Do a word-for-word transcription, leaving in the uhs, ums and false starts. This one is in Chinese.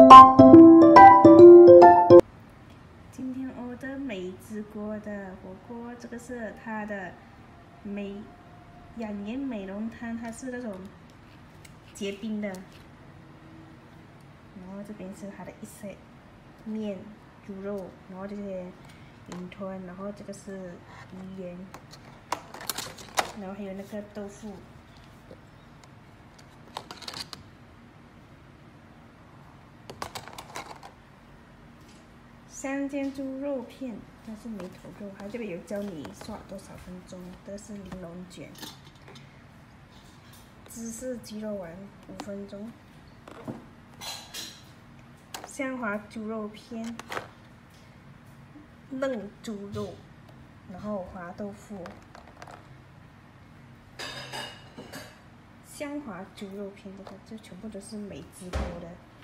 今天我的美滋锅的火锅，这个是它的美养颜美容汤，它是那种结冰的。然后这边是它的一些面、猪肉，然后这些云吞，然后这个是鱼圆，然后还有那个豆腐。 香煎猪肉片，它是梅头肉，它这边有教你刷多少分钟。这个是玲珑卷，芝士鸡肉丸五分钟，香滑猪肉片，嫩猪肉，然后滑豆腐，香滑猪肉片，这个这全部都是美滋锅的。